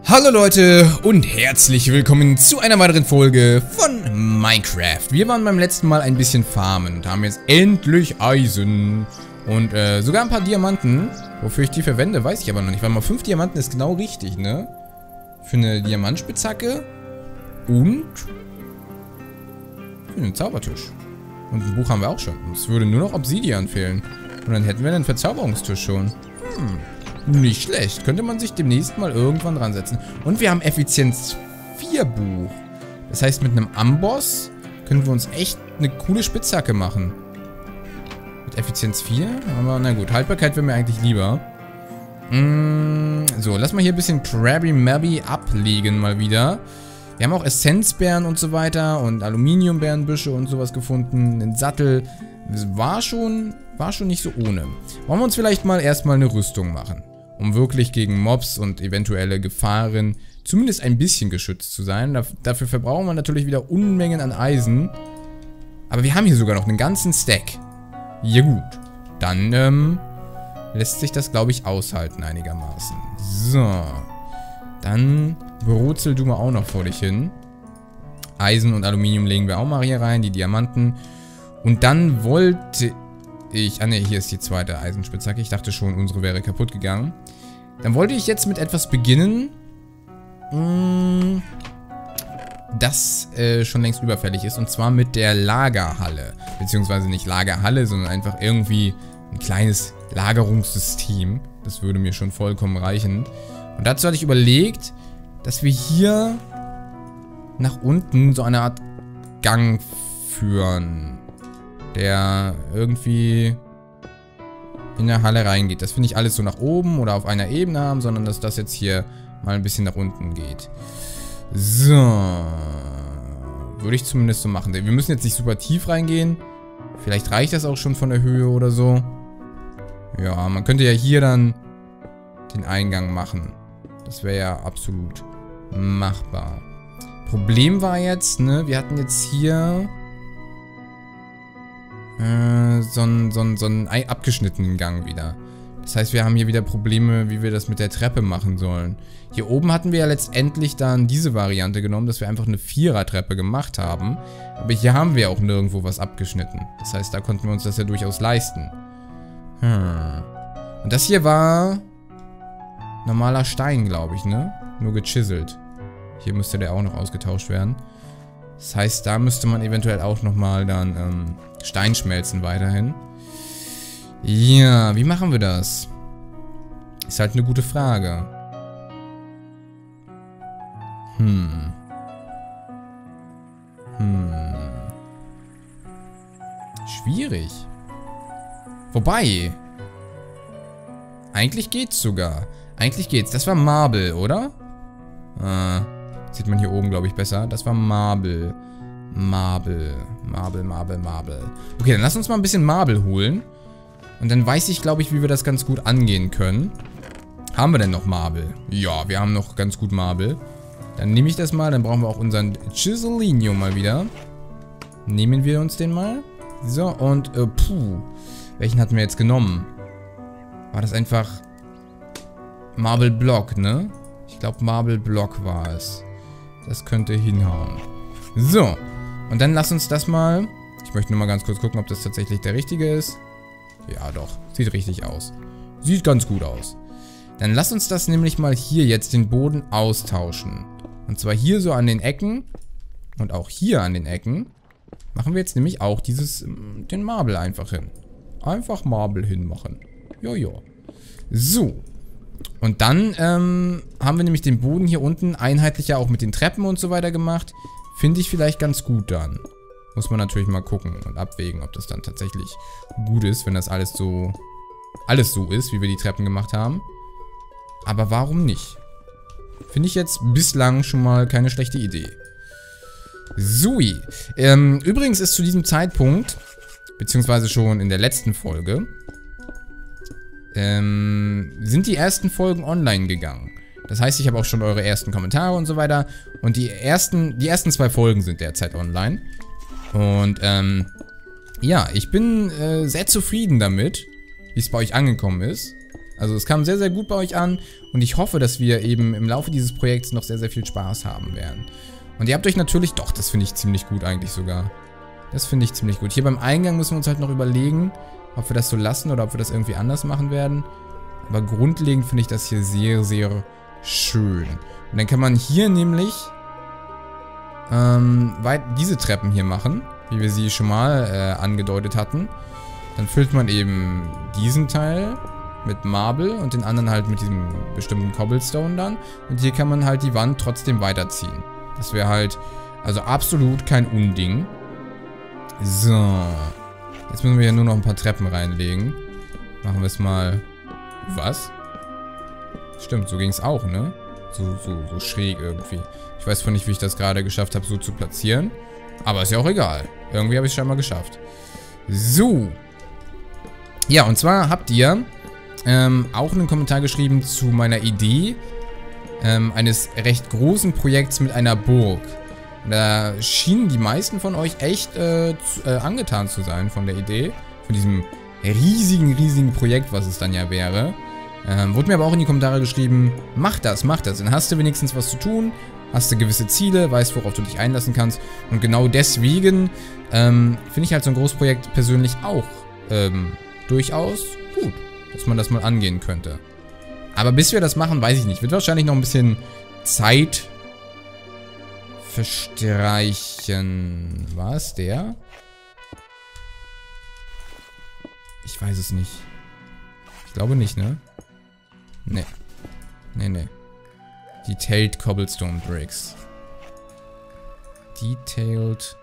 Hallo Leute und herzlich willkommen zu einer weiteren Folge von Minecraft. Wir waren beim letzten Mal ein bisschen farmen und haben jetzt endlich Eisen und sogar ein paar Diamanten. Wofür ich die verwende, weiß ich aber noch nicht. Weil mal 5 Diamanten ist genau richtig, ne? Für eine Diamantspitzhacke und für einen Zaubertisch. Und ein Buch haben wir auch schon. Es würde nur noch Obsidian fehlen. Und dann hätten wir einen Verzauberungstisch schon. Nicht schlecht. Könnte man sich demnächst mal irgendwann dran setzen. Und wir haben Effizienz 4 Buch. Das heißt, mit einem Amboss können wir uns echt eine coole Spitzhacke machen. Mit Effizienz 4? Aber na gut, Haltbarkeit wäre mir eigentlich lieber. So, lass mal hier ein bisschen Krabby Mabby ablegen mal wieder. Wir haben auch Essenzbeeren und so weiter und Aluminiumbeerenbüsche und sowas gefunden. Den Sattel war schon nicht so ohne. Wollen wir uns vielleicht mal erstmal eine Rüstung machen, um wirklich gegen Mobs und eventuelle Gefahren zumindest ein bisschen geschützt zu sein. Dafür verbrauchen wir natürlich wieder Unmengen an Eisen. Aber wir haben hier sogar noch einen ganzen Stack. Ja gut, dann lässt sich das, glaube ich, aushalten einigermaßen. So, dann brutzel du mal auch noch vor dich hin. Eisen und Aluminium legen wir auch mal hier rein, die Diamanten. Und dann wollte ich... Ah ne, hier ist die zweite Eisenspitzhacke. Ich dachte schon, unsere wäre kaputt gegangen. Dann wollte ich jetzt mit etwas beginnen, das schon längst überfällig ist. Und zwar mit der Lagerhalle. Beziehungsweise nicht Lagerhalle, sondern einfach irgendwie ein kleines Lagerungssystem. Das würde mir schon vollkommen reichen. Und dazu hatte ich überlegt, dass wir hier nach unten so eine Art Gang führen, der irgendwie in der Halle reingeht. Das finde ich alles so nach oben oder auf einer Ebene haben, sondern dass das jetzt hier mal ein bisschen nach unten geht. So. Würde ich zumindest so machen. Wir müssen jetzt nicht super tief reingehen. Vielleicht reicht das auch schon von der Höhe oder so. Ja, man könnte ja hier dann den Eingang machen. Das wäre ja absolut machbar. Problem war jetzt, ne, wir hatten jetzt hier so einen abgeschnittenen Gang wieder. Das heißt, wir haben hier wieder Probleme, wie wir das mit der Treppe machen sollen. Hier oben hatten wir ja letztendlich dann diese Variante genommen, dass wir einfach eine Vierer-Treppe gemacht haben. Aber hier haben wir auch nirgendwo was abgeschnitten. Das heißt, da konnten wir uns das ja durchaus leisten. Und das hier war normaler Stein, glaube ich, ne? Nur gechiselt. Hier müsste der auch noch ausgetauscht werden. Das heißt, da müsste man eventuell auch nochmal dann Stein schmelzen weiterhin. Ja, wie machen wir das? Ist halt eine gute Frage. Schwierig. Wobei. Eigentlich geht's sogar. Eigentlich geht's. Das war Marble, oder? Sieht man hier oben, glaube ich, besser. Das war Marble. Marble. Okay, dann lass uns mal ein bisschen Marble holen. Und dann weiß ich, glaube ich, wie wir das ganz gut angehen können. Haben wir denn noch Marble? Ja, wir haben noch ganz gut Marble. Dann nehme ich das mal. Dann brauchen wir auch unseren Chiselinho mal wieder. Nehmen wir uns den mal. So, und, welchen hatten wir jetzt genommen? War das einfach Marble Block, ne? Ich glaube, Marble Block war es. Das könnte hinhauen. So. Und dann lass uns das mal... Ich möchte nur mal ganz kurz gucken, ob das tatsächlich der richtige ist. Ja, doch. Sieht richtig aus. Sieht ganz gut aus. Dann lass uns das nämlich mal hier jetzt den Boden austauschen. Und zwar hier so an den Ecken. Und auch hier an den Ecken. Machen wir jetzt nämlich auch den Marble einfach hin. Einfach Marble hinmachen. Jojo. So. Und dann haben wir nämlich den Boden hier unten einheitlicher auch mit den Treppen und so weiter gemacht. Finde ich vielleicht ganz gut dann. Muss man natürlich mal gucken und abwägen, ob das dann tatsächlich gut ist, wenn das alles so ist, wie wir die Treppen gemacht haben. Aber warum nicht? Finde ich jetzt bislang schon mal keine schlechte Idee. Sui. Übrigens ist zu diesem Zeitpunkt, beziehungsweise schon in der letzten Folge, sind die ersten Folgen online gegangen. Das heißt, ich habe auch schon eure ersten Kommentare und so weiter. Und die ersten 2 Folgen sind derzeit online. Und, ja, ich bin sehr zufrieden damit, wie es bei euch angekommen ist. Also es kam sehr, sehr gut bei euch an und ich hoffe, dass wir eben im Laufe dieses Projekts noch sehr, sehr viel Spaß haben werden. Und ihr habt euch natürlich, doch, das finde ich ziemlich gut eigentlich sogar. Das finde ich ziemlich gut. Hier beim Eingang müssen wir uns halt noch überlegen, ob wir das so lassen oder ob wir das irgendwie anders machen werden. Aber grundlegend finde ich das hier sehr, sehr schön. Und dann kann man hier nämlich diese Treppen hier machen, wie wir sie schon mal angedeutet hatten. Dann füllt man eben diesen Teil mit Marble und den anderen halt mit diesem bestimmten Cobblestone dann. Und hier kann man halt die Wand trotzdem weiterziehen. Das wäre halt, also absolut kein Unding. So. Jetzt müssen wir hier nur noch ein paar Treppen reinlegen. Machen wir es mal. Was? Stimmt, so ging es auch, ne? So schräg irgendwie. Ich weiß von nicht, wie ich das gerade geschafft habe, so zu platzieren. Aber ist ja auch egal. Irgendwie habe ich es scheinbar geschafft. So. Ja, und zwar habt ihr auch einen Kommentar geschrieben zu meiner Idee eines recht großen Projekts mit einer Burg. Da schienen die meisten von euch echt angetan zu sein von der Idee. Von diesem riesigen Projekt, was es dann ja wäre. Wurde mir aber auch in die Kommentare geschrieben, mach das. Dann hast du wenigstens was zu tun, hast du gewisse Ziele, weißt, worauf du dich einlassen kannst. Und genau deswegen finde ich halt so ein Großprojekt persönlich auch durchaus gut, dass man das mal angehen könnte. Aber bis wir das machen, weiß ich nicht. Wird wahrscheinlich noch ein bisschen Zeit verstreichen. War es der? Ich weiß es nicht. Ich glaube nicht, ne? Nee. Nee. Detailed Cobblestone Bricks. Detailed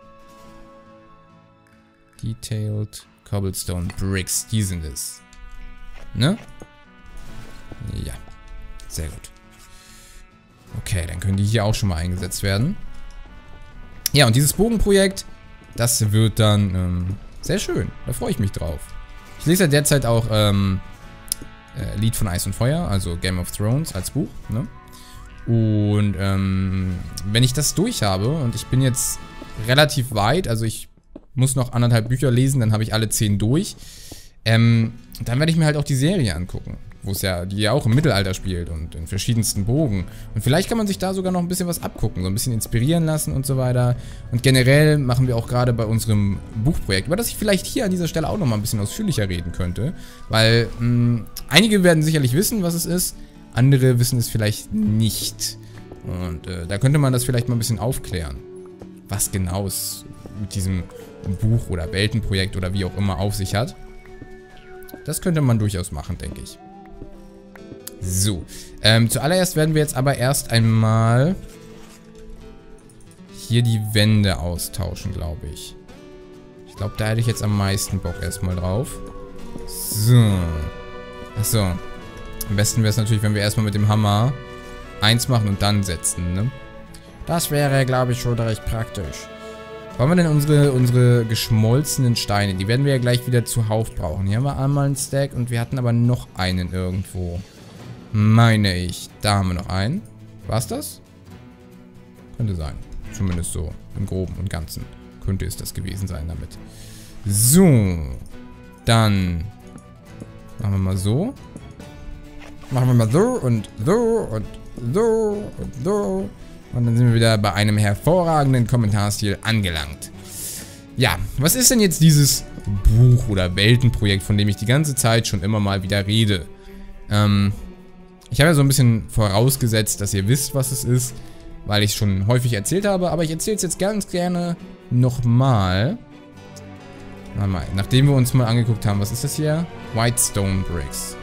Cobblestone Bricks. Die sind es. Ne? Ja. Sehr gut. Okay, dann können die hier auch schon mal eingesetzt werden. Ja, und dieses Bogenprojekt, das wird dann sehr schön. Da freue ich mich drauf. Ich lese ja derzeit auch Lied von Eis und Feuer, also Game of Thrones als Buch, ne? Und wenn ich das durch habe, und ich bin jetzt relativ weit, also ich muss noch 1,5 Bücher lesen, dann habe ich alle 10 durch, dann werde ich mir halt auch die Serie angucken, die ja auch im Mittelalter spielt und in verschiedensten Bogen. Und vielleicht kann man sich da sogar noch ein bisschen was abgucken, so ein bisschen inspirieren lassen und so weiter. Und generell machen wir auch gerade bei unserem Buchprojekt, über das ich vielleicht hier an dieser Stelle auch noch mal ein bisschen ausführlicher reden könnte. Weil einige werden sicherlich wissen, was es ist, andere wissen es vielleicht nicht. Und da könnte man das vielleicht mal ein bisschen aufklären, was genau es mit diesem Buch oder Weltenprojekt oder wie auch immer auf sich hat. Das könnte man durchaus machen, denke ich. So, zuallererst werden wir jetzt aber erst einmal hier die Wände austauschen, glaube ich. Ich glaube, da hätte ich jetzt am meisten Bock erstmal drauf. So. Achso. Am besten wäre es natürlich, wenn wir erstmal mit dem Hammer 1 machen und dann setzen, ne? Das wäre, glaube ich, schon recht praktisch. Wo haben wir denn unsere geschmolzenen Steine? Die werden wir ja gleich wieder zuhauf brauchen. Hier haben wir einmal einen Stack und wir hatten aber noch einen irgendwo. Meine ich. Da haben wir noch einen. War's das? Könnte sein. Zumindest so im Groben und Ganzen könnte es das gewesen sein damit. So. Dann machen wir mal so. Machen wir mal so und so und so und so. Und dann sind wir wieder bei einem hervorragenden Kommentarstil angelangt. Ja, was ist denn jetzt dieses Buch- oder Weltenprojekt, von dem ich die ganze Zeit schon immer mal wieder rede? Ich habe ja so ein bisschen vorausgesetzt, dass ihr wisst, was es ist, weil ich es schon häufig erzählt habe, aber ich erzähle es jetzt ganz gerne nochmal. Nachdem wir uns mal angeguckt haben, was ist das hier? White Stone Bricks.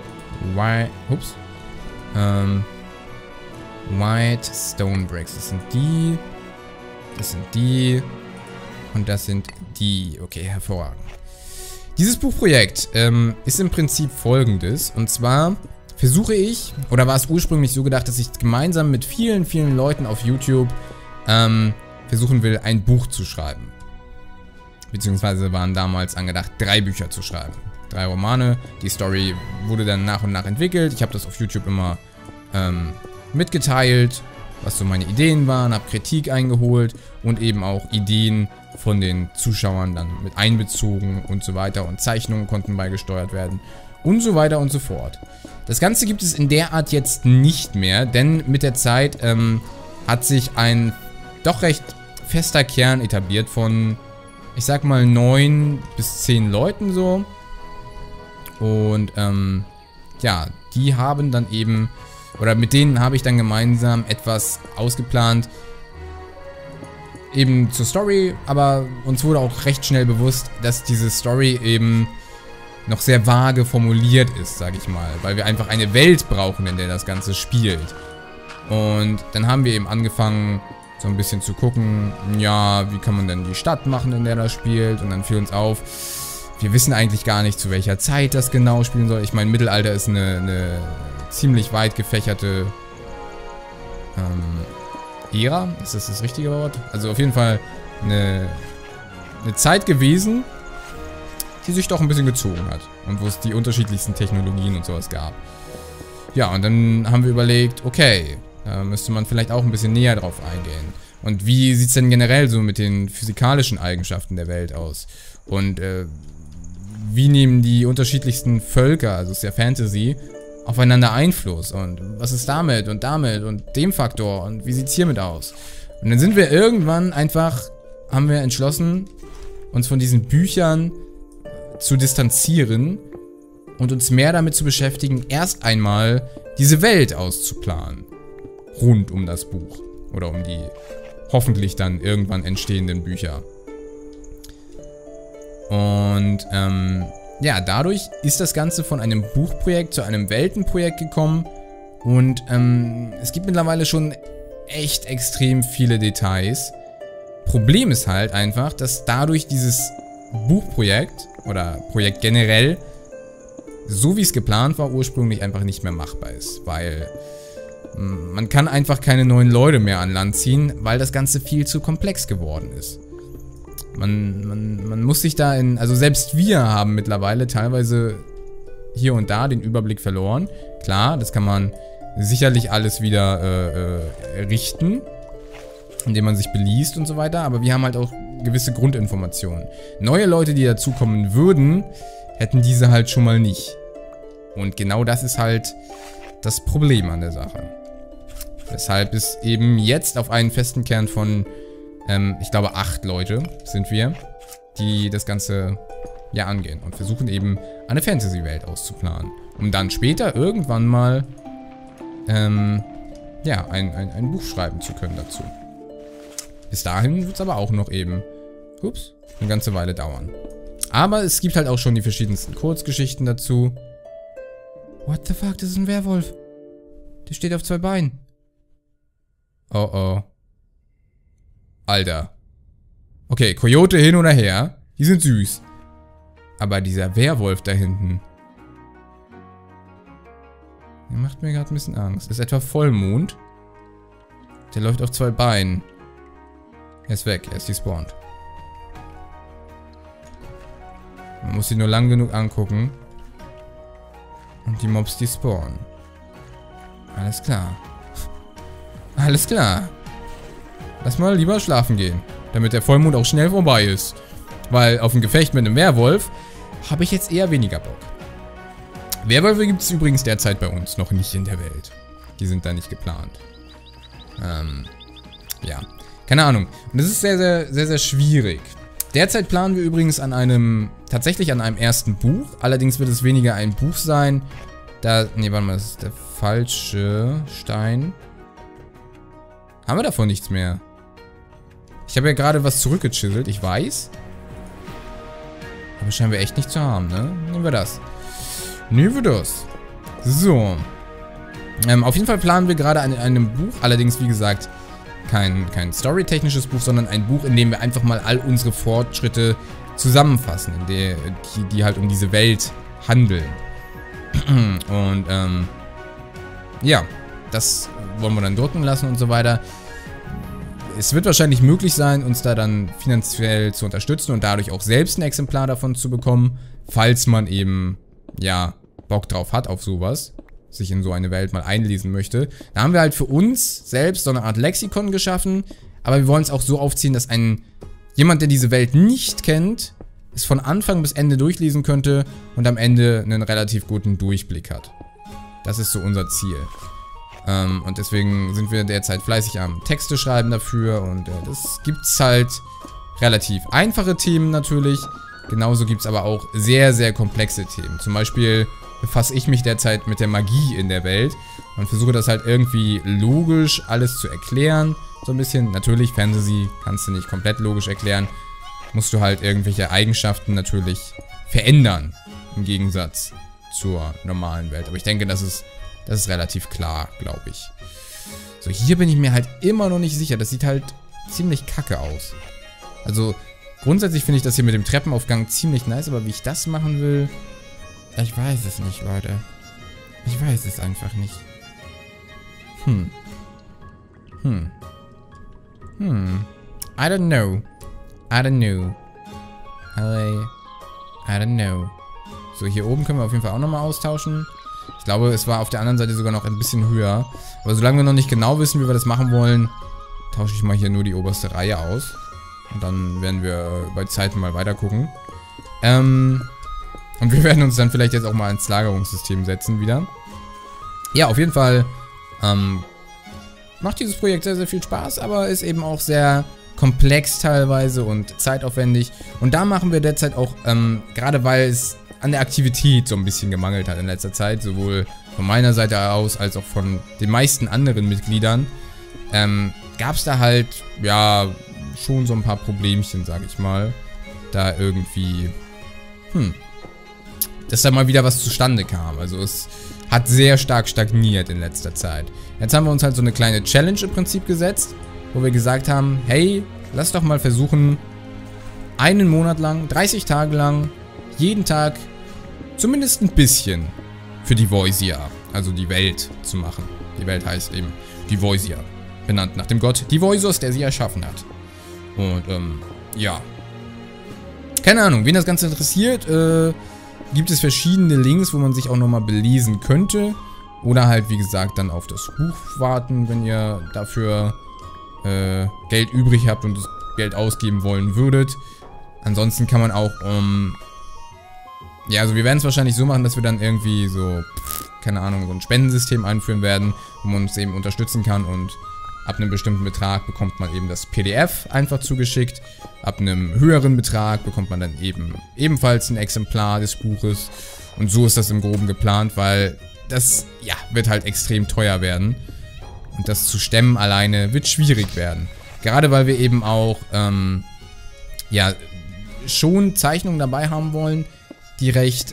White Stone Bricks. Das sind die. Das sind die. Und das sind die. Okay, hervorragend. Dieses Buchprojekt ist im Prinzip folgendes. Und zwar versuche ich, oder war es ursprünglich so gedacht, dass ich gemeinsam mit vielen Leuten auf YouTube versuchen will, ein Buch zu schreiben. Beziehungsweise waren damals angedacht, 3 Bücher zu schreiben. 3 Romane. Die Story wurde dann nach und nach entwickelt. Ich habe das auf YouTube immer mitgeteilt, was so meine Ideen waren, habe Kritik eingeholt und eben auch Ideen von den Zuschauern dann mit einbezogen und so weiter. Und Zeichnungen konnten beigesteuert werden. und so weiter und so fort. Das Ganze gibt es in der Art jetzt nicht mehr, denn mit der Zeit hat sich ein doch recht fester Kern etabliert von, ich sag mal, 9 bis 10 Leuten so. Und ja, die haben dann eben, oder mit denen habe ich dann gemeinsam etwas ausgeplant, eben zur Story, aber uns wurde auch recht schnell bewusst, dass diese Story eben noch sehr vage formuliert ist, sage ich mal, weil wir einfach eine Welt brauchen, in der das Ganze spielt. Und dann haben wir eben angefangen, so ein bisschen zu gucken, ja, wie kann man denn die Stadt machen, in der das spielt, und dann fiel uns auf, wir wissen eigentlich gar nicht, zu welcher Zeit das genau spielen soll. Ich meine, Mittelalter ist eine ziemlich weit gefächerte Ära, ist das das richtige Wort? Also auf jeden Fall eine Zeit gewesen, die sich doch ein bisschen gezogen hat und wo es die unterschiedlichsten Technologien und sowas gab. Ja, und dann haben wir überlegt, okay, da müsste man vielleicht auch ein bisschen näher drauf eingehen. Und wie sieht es denn generell so mit den physikalischen Eigenschaften der Welt aus? Und wie nehmen die unterschiedlichsten Völker, also es ist ja Fantasy, aufeinander Einfluss? Und was ist damit und dem Faktor? Und wie sieht es hiermit aus? Und dann sind wir irgendwann einfach, haben wir entschlossen, uns von diesen Büchern zu distanzieren und uns mehr damit zu beschäftigen, erst einmal diese Welt auszuplanen. Rund um das Buch. Oder um die hoffentlich dann irgendwann entstehenden Bücher. Und ja, dadurch ist das Ganze von einem Buchprojekt zu einem Weltenprojekt gekommen. Und es gibt mittlerweile schon echt extrem viele Details. Problem ist halt einfach, dass dadurch dieses Buchprojekt oder Projekt generell, so wie es geplant war, ursprünglich einfach nicht mehr machbar ist. Weil man kann einfach keine neuen Leute mehr an Land ziehen, weil das Ganze viel zu komplex geworden ist. Man muss sich da also selbst wir haben mittlerweile teilweise hier und da den Überblick verloren. Klar, das kann man sicherlich alles wieder richten, indem man sich beliest und so weiter, aber wir haben halt auch gewisse Grundinformationen. Neue Leute, die dazukommen würden, hätten diese halt schon mal nicht. Und genau das ist halt das Problem an der Sache. Weshalb es eben jetzt auf einen festen Kern von, ich glaube 8 Leute sind wir, die das Ganze ja angehen und versuchen eben eine Fantasy-Welt auszuplanen. Um dann später irgendwann mal, ja, ein Buch schreiben zu können dazu. Bis dahin wird es aber auch noch eben, ups, eine ganze Weile dauern. Aber es gibt halt auch schon die verschiedensten Kurzgeschichten dazu. What the fuck, das ist ein Werwolf. Der steht auf 2 Beinen. Oh oh. Alter. Okay, Coyote hin oder her. Die sind süß. Aber dieser Werwolf da hinten. Der macht mir gerade ein bisschen Angst. Ist etwa Vollmond. Der läuft auf 2 Beinen. Er ist weg, er ist despawned. Man muss sie nur lang genug angucken. Und die Mobs despawnen. Alles klar. Alles klar. Lass mal lieber schlafen gehen. Damit der Vollmond auch schnell vorbei ist. Weil auf ein Gefecht mit einem Werwolf habe ich jetzt eher weniger Bock. Werwölfe gibt es übrigens derzeit bei uns noch nicht in der Welt. Die sind da nicht geplant. Ja. Keine Ahnung. Und das ist sehr, sehr, sehr, sehr schwierig. Derzeit planen wir übrigens tatsächlich an einem ersten Buch. Allerdings wird es weniger ein Buch sein. Nee, warte mal, das ist der falsche Stein. Haben wir davon nichts mehr? Ich habe ja gerade was zurückgechiselt, ich weiß. Aber scheinen wir echt nicht zu haben, ne? Nehmen wir das. Nehmen wir das. So. Auf jeden Fall planen wir gerade an einem Buch. Allerdings, wie gesagt, kein storytechnisches Buch, sondern ein Buch, in dem wir einfach mal all unsere Fortschritte zusammenfassen, die halt um diese Welt handeln. Und, ja, das wollen wir dann drucken lassen und so weiter. Es wird wahrscheinlich möglich sein, uns da dann finanziell zu unterstützen und dadurch auch selbst ein Exemplar davon zu bekommen, falls man eben, ja, Bock drauf hat auf sowas, sich in so eine Welt mal einlesen möchte. Da haben wir halt für uns selbst so eine Art Lexikon geschaffen, aber wir wollen es auch so aufziehen, dass jemand, der diese Welt nicht kennt, es von Anfang bis Ende durchlesen könnte und am Ende einen relativ guten Durchblick hat. Das ist so unser Ziel. Und deswegen sind wir derzeit fleißig am Texte schreiben dafür und das gibt's halt relativ einfache Themen natürlich. Genauso gibt es aber auch sehr, sehr komplexe Themen. Zum Beispiel befasse ich mich derzeit mit der Magie in der Welt und versuche das halt irgendwie logisch alles zu erklären. So ein bisschen. Natürlich, Fantasy kannst du nicht komplett logisch erklären. Musst du halt irgendwelche Eigenschaften natürlich verändern. Im Gegensatz zur normalen Welt. Aber ich denke, das ist relativ klar, glaube ich. So, hier bin ich mir halt immer noch nicht sicher. Das sieht halt ziemlich kacke aus. Also, grundsätzlich finde ich das hier mit dem Treppenaufgang ziemlich nice, aber wie ich das machen will, ich weiß es nicht, Leute. Ich weiß es einfach nicht. I don't know. I don't know. I don't know. So, hier oben können wir auf jeden Fall auch nochmal austauschen. Ich glaube, es war auf der anderen Seite sogar noch ein bisschen höher. Aber solange wir noch nicht genau wissen, wie wir das machen wollen, tausche ich mal hier nur die oberste Reihe aus. Und dann werden wir bei Zeiten mal weiter gucken. Und wir werden uns dann vielleicht jetzt auch mal ins Lagerungssystem setzen wieder. Ja, auf jeden Fall macht dieses Projekt sehr, sehr viel Spaß, aber ist eben auch sehr komplex teilweise und zeitaufwendig. Und da machen wir derzeit auch, gerade weil es an der Aktivität so ein bisschen gemangelt hat in letzter Zeit, sowohl von meiner Seite aus als auch von den meisten anderen Mitgliedern, gab es da halt, ja, schon so ein paar Problemchen, sag ich mal. Da irgendwie, dass da mal wieder was zustande kam. Also es hat sehr stark stagniert in letzter Zeit. Jetzt haben wir uns halt so eine kleine Challenge im Prinzip gesetzt, wo wir gesagt haben, hey, lass doch mal versuchen, einen Monat lang, 30 Tage lang, jeden Tag zumindest ein bisschen für die Voisia, also die Welt, zu machen. Die Welt heißt eben die Voisia, benannt nach dem Gott Divoisos, der sie erschaffen hat. Und, ja. Keine Ahnung, wen das Ganze interessiert, gibt es verschiedene Links, wo man sich auch nochmal belesen könnte. Oder halt, wie gesagt, dann auf das Buch warten, wenn ihr dafür Geld übrig habt und das Geld ausgeben wollen würdet. Ansonsten kann man auch, ja, also wir werden es wahrscheinlich so machen, dass wir dann irgendwie so, keine Ahnung, so ein Spendensystem einführen werden, wo man uns eben unterstützen kann und ab einem bestimmten Betrag bekommt man eben das PDF einfach zugeschickt. Ab einem höheren Betrag bekommt man dann ebenfalls ein Exemplar des Buches. Und so ist das im Groben geplant, weil das, ja, wird halt extrem teuer werden. Und das zu stemmen alleine wird schwierig werden. Gerade weil wir eben auch, ja, schon Zeichnungen dabei haben wollen, die recht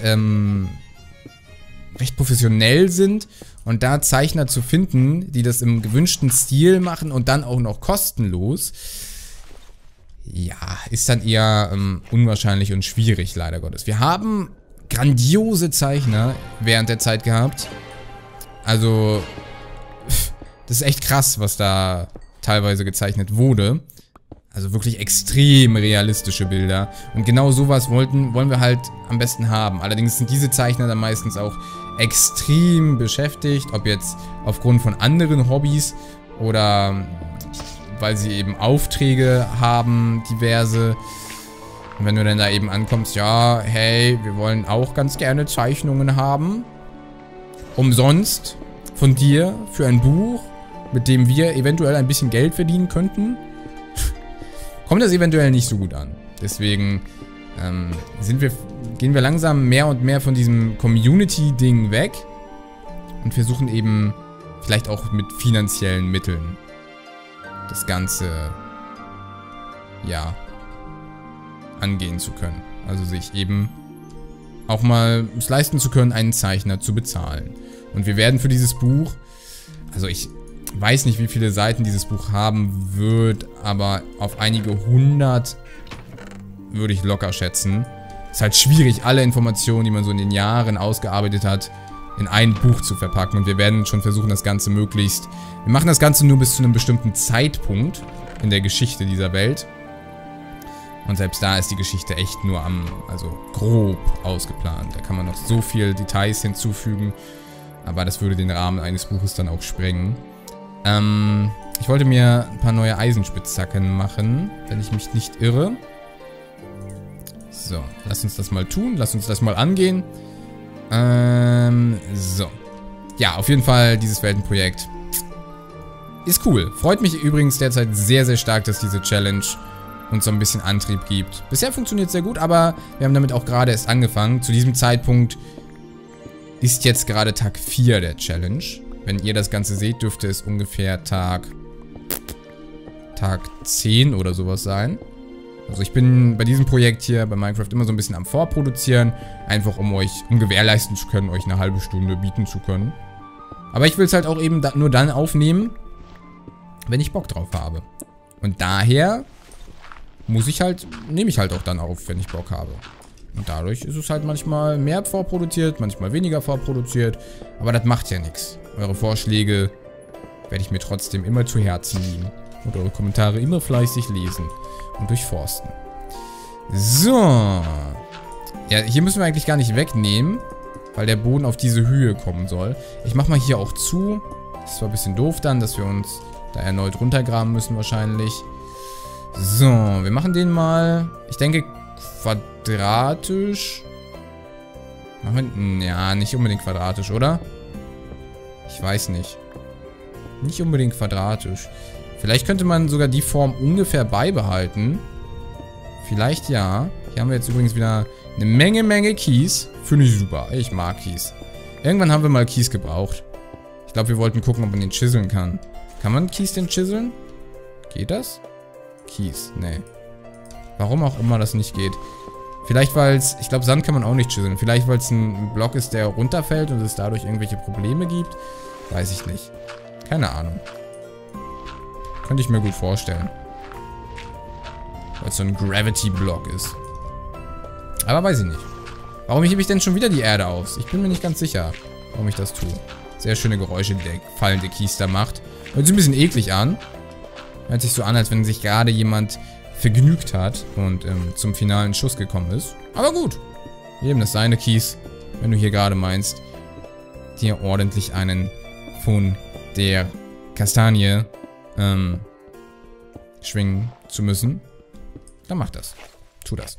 professionell sind. Und da Zeichner zu finden, die das im gewünschten Stil machen und dann auch noch kostenlos, ja, ist dann eher unwahrscheinlich und schwierig, leider Gottes. Wir haben grandiose Zeichner während der Zeit gehabt. Also, das ist echt krass, was da teilweise gezeichnet wurde. Also wirklich extrem realistische Bilder. Und genau sowas wollen wir halt am besten haben. Allerdings sind diese Zeichner dann meistens auch extrem beschäftigt. Ob jetzt aufgrund von anderen Hobbys oder weil sie eben Aufträge haben, diverse. Und wenn du dann da eben ankommst, ja, hey, wir wollen auch ganz gerne Zeichnungen haben. Umsonst von dir für ein Buch, mit dem wir eventuell ein bisschen Geld verdienen könnten. Kommt das eventuell nicht so gut an. Deswegen gehen wir langsam mehr und mehr von diesem Community-Ding weg und versuchen eben vielleicht auch mit finanziellen Mitteln das Ganze, ja, angehen zu können. Also sich eben auch mal es leisten zu können, einen Zeichner zu bezahlen. Und wir werden für dieses Buch, also ich weiß nicht, wie viele Seiten dieses Buch haben wird, aber auf einige 100 würde ich locker schätzen. Ist halt schwierig, alle Informationen, die man so in den Jahren ausgearbeitet hat, in ein Buch zu verpacken. Und wir werden schon versuchen, das Ganze möglichst... Wir machen das Ganze nur bis zu einem bestimmten Zeitpunkt in der Geschichte dieser Welt. Und selbst da ist die Geschichte echt nur also grob ausgeplant. Da kann man noch so viele Details hinzufügen. Aber das würde den Rahmen eines Buches dann auch sprengen. Ich wollte mir ein paar neue Eisenspitzhacken machen, wenn ich mich nicht irre. So, So, lass uns das mal tun. Lass uns das mal angehen. So. Ja, auf jeden Fall dieses Weltenprojekt ist cool. Freut mich übrigens derzeit sehr, sehr stark, dass diese Challenge uns so ein bisschen Antrieb gibt. Bisher funktioniert es sehr gut, aber wir haben damit auch gerade erst angefangen. Zu diesem Zeitpunkt ist jetzt gerade Tag 4 der Challenge. Wenn ihr das Ganze seht, dürfte es ungefähr Tag 10 oder sowas sein. Also ich bin bei diesem Projekt hier bei Minecraft immer so ein bisschen am Vorproduzieren. Einfach um gewährleisten zu können, euch eine halbe Stunde bieten zu können. Aber ich will es halt auch eben nur dann aufnehmen, wenn ich Bock drauf habe. Und daher nehme ich halt auch dann auf, wenn ich Bock habe. Und dadurch ist es halt manchmal mehr vorproduziert, manchmal weniger vorproduziert. Aber das macht ja nichts. Eure Vorschläge werde ich mir trotzdem immer zu Herzen nehmen. Und eure Kommentare immer fleißig lesen und durchforsten. So. Ja, hier müssen wir eigentlich gar nicht wegnehmen, weil der Boden auf diese Höhe kommen soll. Ich mache mal hier auch zu. Das war ein bisschen doof dann, dass wir uns da erneut runtergraben müssen wahrscheinlich. So, wir machen den mal, ich denke, quadratisch. Machen wir, ja, nicht unbedingt quadratisch, oder? Ich weiß nicht. Nicht unbedingt quadratisch. Vielleicht könnte man sogar die Form ungefähr beibehalten. Vielleicht ja. Hier haben wir jetzt übrigens wieder eine Menge Kies. Finde ich super. Ich mag Kies. Irgendwann haben wir mal Kies gebraucht. Ich glaube, wir wollten gucken, ob man den chiseln kann. Kann man Kies denn chiseln? Geht das? Kies, nee. Warum auch immer das nicht geht. Vielleicht, weil es... Ich glaube, Sand kann man auch nicht chiseln. Vielleicht, weil es ein Block ist, der runterfällt und es dadurch irgendwelche Probleme gibt. Weiß ich nicht. Keine Ahnung. Könnte ich mir gut vorstellen. Weil es so ein Gravity-Block ist. Aber weiß ich nicht. Warum hebe ich denn schon wieder die Erde aus? Ich bin mir nicht ganz sicher, warum ich das tue. Sehr schöne Geräusche, die der fallende Kies da macht. Hört sich ein bisschen eklig an. Hört sich so an, als wenn sich gerade jemand vergnügt hat und zum finalen Schuss gekommen ist. Aber gut. Eben das seine Kies. Wenn du hier gerade meinst, dir ordentlich einen von der Kastanie schwingen zu müssen, dann mach das. Tu das.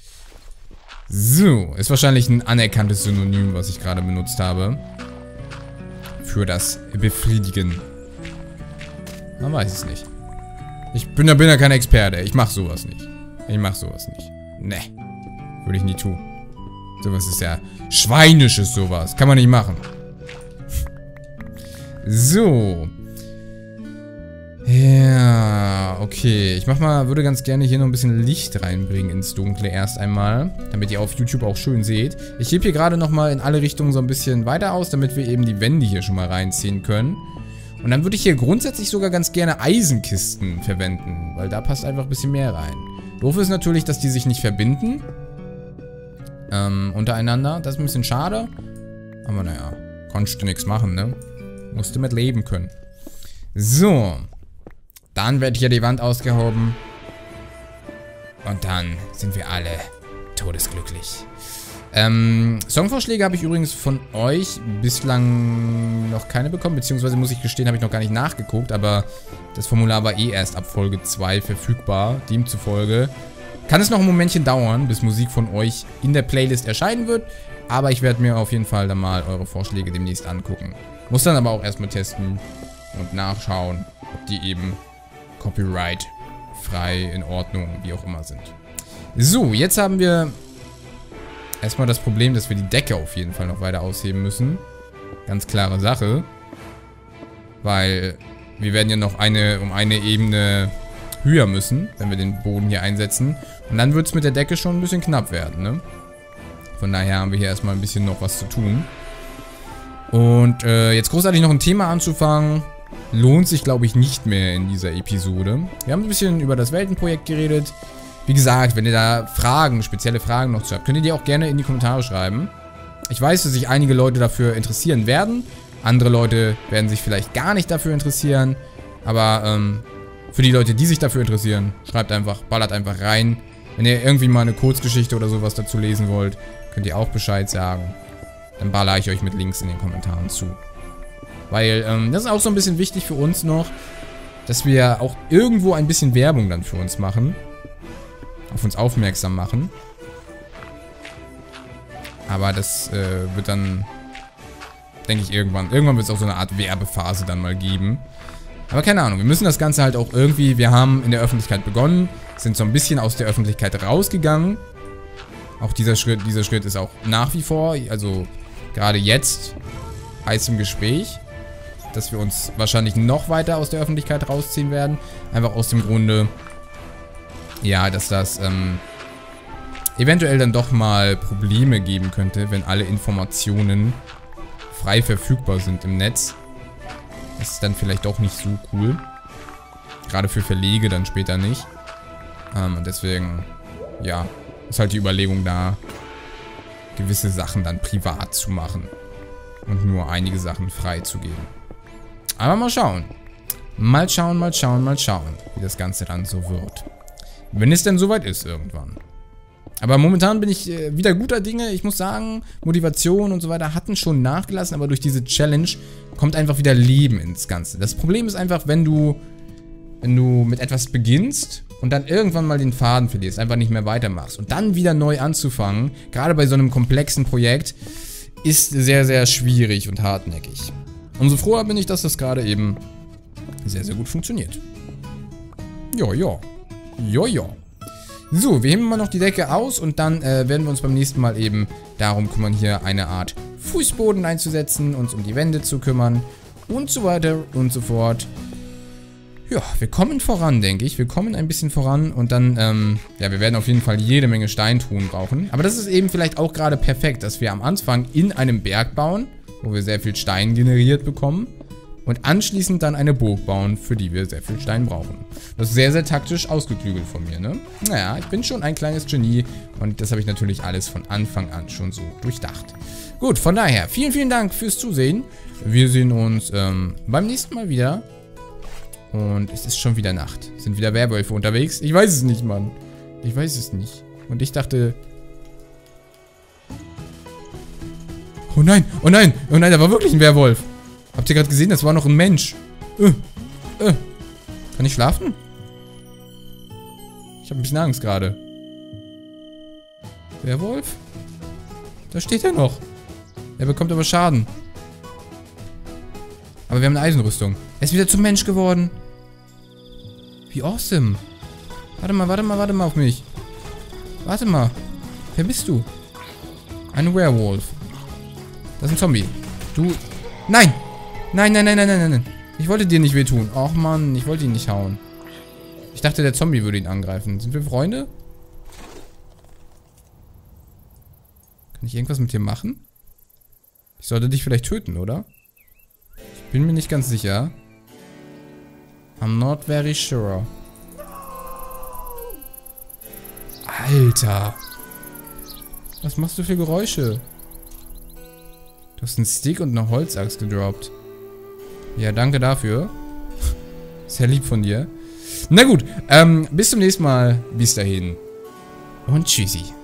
So, ist wahrscheinlich ein anerkanntes Synonym, was ich gerade benutzt habe. Für das Befriedigen. Man weiß es nicht. Ich bin ja kein Experte. Ich mach sowas nicht. Nee. Würde ich nie tun. Sowas ist ja schweinisches sowas. Kann man nicht machen. So. Ja, okay. Ich würde ganz gerne hier noch ein bisschen Licht reinbringen ins Dunkle erst einmal, damit ihr auf YouTube auch schön seht. Ich hebe hier gerade nochmal in alle Richtungen so ein bisschen weiter aus, damit wir eben die Wände hier schon mal reinziehen können. Und dann würde ich hier grundsätzlich sogar ganz gerne Eisenkisten verwenden, weil da passt einfach ein bisschen mehr rein. Doof ist natürlich, dass die sich nicht verbinden untereinander. Das ist ein bisschen schade. Aber naja, konntest du nichts machen, ne? Musst du mit leben können. So. Dann wird hier die Wand ausgehoben. Und dann sind wir alle todesglücklich. Songvorschläge habe ich übrigens von euch bislang noch keine bekommen. Beziehungsweise muss ich gestehen, habe ich noch gar nicht nachgeguckt. Aber das Formular war eh erst ab Folge 2 verfügbar. Demzufolge kann es noch ein Momentchen dauern, bis Musik von euch in der Playlist erscheinen wird. Aber ich werde mir auf jeden Fall dann mal eure Vorschläge demnächst angucken. Muss dann aber auch erstmal testen und nachschauen, ob die eben Copyright frei, in Ordnung, wie auch immer sind. So, jetzt haben wir erstmal das Problem, dass wir die Decke auf jeden Fall noch weiter ausheben müssen. Ganz klare Sache. Weil wir werden ja noch um eine Ebene höher müssen, wenn wir den Boden hier einsetzen. Und dann wird es mit der Decke schon ein bisschen knapp werden, ne? Von daher haben wir hier erstmal ein bisschen noch was zu tun. Und jetzt großartig noch ein Thema anzufangen, lohnt sich, glaube ich, nicht mehr in dieser Episode. Wir haben ein bisschen über das Weltenprojekt geredet. Wie gesagt, wenn ihr da spezielle Fragen noch zu habt, könnt ihr die auch gerne in die Kommentare schreiben. Ich weiß, dass sich einige Leute dafür interessieren werden. Andere Leute werden sich vielleicht gar nicht dafür interessieren. Aber für die Leute, die sich dafür interessieren, ballert einfach rein. Wenn ihr irgendwie mal eine Kurzgeschichte oder sowas dazu lesen wollt, könnt ihr auch Bescheid sagen. Dann ballere ich euch mit Links in den Kommentaren zu. Weil das ist auch so ein bisschen wichtig für uns noch, dass wir auch irgendwo ein bisschen Werbung dann für uns machen. Auf uns aufmerksam machen. Aber das wird dann, denke ich, irgendwann wird es auch so eine Art Werbephase dann mal geben. Aber keine Ahnung, wir müssen das Ganze halt auch irgendwie, wir haben in der Öffentlichkeit begonnen, sind so ein bisschen aus der Öffentlichkeit rausgegangen. Auch dieser Schritt ist auch nach wie vor, also gerade jetzt, heiß im Gespräch, dass wir uns wahrscheinlich noch weiter aus der Öffentlichkeit rausziehen werden. Einfach aus dem Grunde, ja, dass das eventuell dann doch mal Probleme geben könnte, wenn alle Informationen frei verfügbar sind im Netz. Das ist dann vielleicht doch nicht so cool. Gerade für Verlege dann später nicht. Und deswegen, ja, ist halt die Überlegung da, gewisse Sachen dann privat zu machen. Und nur einige Sachen freizugeben. Aber mal schauen. Mal schauen, wie das Ganze dann so wird. Wenn es denn soweit ist irgendwann. Aber momentan bin ich wieder guter Dinge. Ich muss sagen, Motivation und so weiter hatten schon nachgelassen. Aber durch diese Challenge kommt einfach wieder Leben ins Ganze. Das Problem ist einfach, wenn du mit etwas beginnst und dann irgendwann mal den Faden verlierst, einfach nicht mehr weitermachst und dann wieder neu anzufangen, gerade bei so einem komplexen Projekt, ist sehr, sehr schwierig und hartnäckig. Umso froher bin ich, dass das gerade eben sehr, sehr gut funktioniert. Ja. So, wir heben mal noch die Decke aus und dann werden wir uns beim nächsten Mal eben darum kümmern, hier eine Art Fußboden einzusetzen, uns um die Wände zu kümmern und so weiter und so fort. Ja, wir kommen voran, denke ich. Wir kommen ein bisschen voran und dann, ja, wir werden auf jeden Fall jede Menge Steintruhen brauchen. Aber das ist eben vielleicht auch gerade perfekt, dass wir am Anfang in einem Berg bauen, wo wir sehr viel Stein generiert bekommen. Und anschließend dann eine Burg bauen, für die wir sehr viel Stein brauchen. Das ist sehr, sehr taktisch ausgeklügelt von mir, ne? Naja, ich bin schon ein kleines Genie und das habe ich natürlich alles von Anfang an schon so durchdacht. Gut, von daher, vielen, vielen Dank fürs Zusehen. Wir sehen uns beim nächsten Mal wieder. Und es ist schon wieder Nacht. Sind wieder Werwölfe unterwegs? Ich weiß es nicht, Mann. Ich weiß es nicht. Und ich dachte... Oh nein, oh nein, oh nein, da war wirklich ein Werwolf. Habt ihr gerade gesehen? Das war noch ein Mensch. Kann ich schlafen? Ich habe ein bisschen Angst gerade. Werwolf? Da steht er noch. Er bekommt aber Schaden. Aber wir haben eine Eisenrüstung. Er ist wieder zum Mensch geworden. Wie awesome. Warte mal auf mich. Warte mal. Wer bist du? Ein Werewolf. Das ist ein Zombie. Du... Nein! Nein. Ich wollte dir nicht wehtun. Och Mann, ich wollte ihn nicht hauen. Ich dachte, der Zombie würde ihn angreifen. Sind wir Freunde? Kann ich irgendwas mit dir machen? Ich sollte dich vielleicht töten, oder? Ich bin mir nicht ganz sicher. I'm not very sure. Alter. Was machst du für Geräusche? Du hast einen Stick und eine Holzachs gedroppt. Ja, danke dafür. Sehr lieb von dir. Na gut, bis zum nächsten Mal. Bis dahin. Und tschüssi.